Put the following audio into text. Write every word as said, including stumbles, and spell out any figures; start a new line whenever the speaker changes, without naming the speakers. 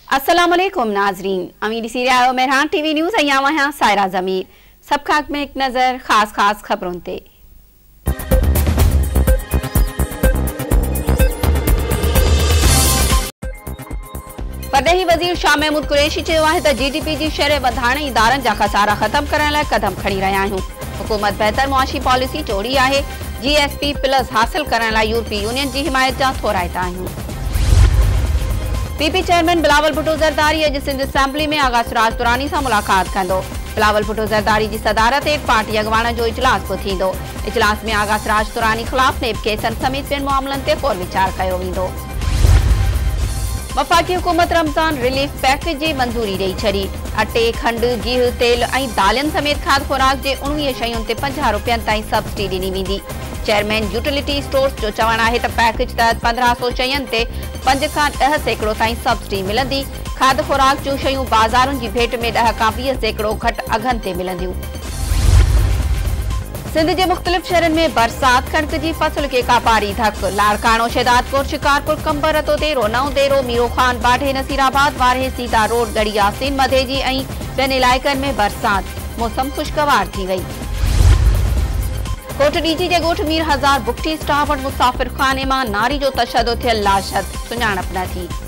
अस्सलाम वालेकुम नाजरीन, अमीरी सीरिया मेहरान टीवी न्यूज़ अयां वहां सायरा जमीर सब खाक में एक नजर खास खास खबरों ते। परदेही वजीर शाह महमूद कुरैशी चयो आहे त जीडीपी जी शरह वधाइण इदारनि जा खसारा ख़त्म करण लाइ कदम खणी रहिया आहियूं। हुकूमत बहितर मुआशी पॉलिसी टोड़ी आहे। जीएसपी प्लस हासिल करण लाइ यूरोपी यूनियन जी हिमायत जा थोराइता आहियूं। पीपी चेयरमैन बिलावल भुट्टो ज़रदारी अॼु सिंध असेंबली में आगा सिराज दुरानी सां मुलाक़ात कंदो। बिलावल भुट्टो ज़रदारी जी सदारत हेठि पार्टी अॻवान जो इजलास बि थींदो। इजलास में आगा सिराज दुरानी ख़िलाफ़ नेब केसनि समेत ॿियनि मामलनि ते फ़ौर वीचार कयो वेंदो। वफ़ाक़ी हुकूमत रमज़ान रिलीफ पैकेज जी मंज़ूरी ॾेई छॾी। अटे, खंड, गिहु, तेल ऐं दालियुनि समेत खाद्य खुराक जे उणिवीह शयुनि ते पंजाह रुपयनि ताईं सब्सिडी ॾिनी वेंदी। चेयरमैन यूटिलिटी स्टोर्स जो चवणु आहे त पैकेज तहत पंद्रहं सौ शयुनि ते पंज खां ॾह सैकड़ो ताईं सब्सिडी मिलंदी। खाद्य खुराक जूं शयूं बाज़ारुनि जी भेट में ॾह खां वीह सैकड़ो घटि अघनि ते मिलंदियूं। सिंध जे मुख़्तलिफ़ शहरनि में बरसात कणिक जी फसल खे कापारी धक। लाड़काणो, शहदादपुर, शिकारपुर, कंबर, रतो देरो, नओं देरो, मीरो खान, बाढे, नसीराबाद, वारहे, सीधा रोड, गढ़ी यासीन, मधेजी ऐं ॿियनि इलाइक़नि में बरसात। मौसम खुशगवार थी वई। कोटडीजी जे ॻोठ मीर हज़ार बुगटी स्टाफ वटि मुसाफ़िर खाने मां नारी जो तशदुद थियल लाशत सुञाणप न थी।